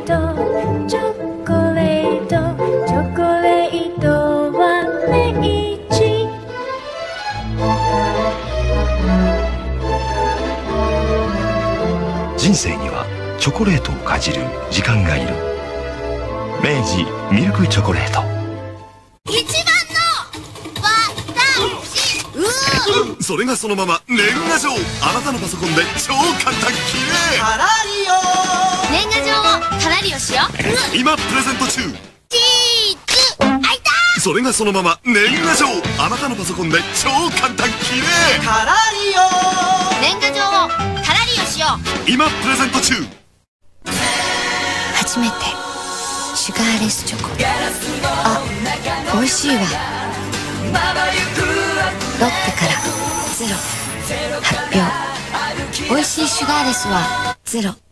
トチョコレートチョコレートは明治。 人生にはチョコレートをかじる時間がいる。明治ミルクチョコレート。 一番の私それがそのまま年賀状。あなたのパソコンで超簡単きれい。 カラリオ年賀状をカラリオしよう。 今プレゼント中。 チーズあいた。 それがそのまま年賀状。あなたのパソコンで超簡単きれい。 カラリオ年賀状をカラリオしよう。 今プレゼント中。 初めてシュガーレスチョコ。あ、美味しいわ。ロッテからゼロ発表。美味しいシュガーレスはゼロ。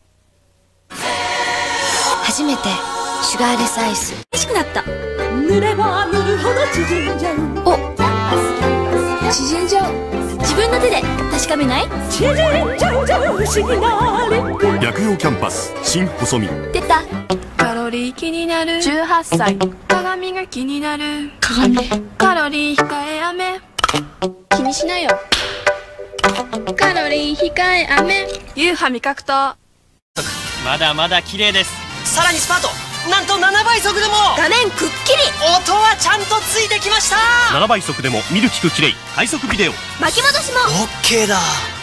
初めてシュガーレスアイス。美味しくなった。 塗れば塗るほど縮んじゃう。 お、縮んじゃう。自分の手で確かめない？ 縮んじゃう不思議なリップ。 薬用キャンパス新細身。 出た。 カロリー気になる18歳。鏡が気になる鏡。カロリー控えあめ気にしないよ。カロリー控えあめ夕飯味覚糖。 まだまだ綺麗です。 さらにスパートなんと7倍速でも画面くっきり。 音はちゃんとついてきました。 7倍速でも見る聞く綺麗快速ビデオ。 巻き戻しも OK だ。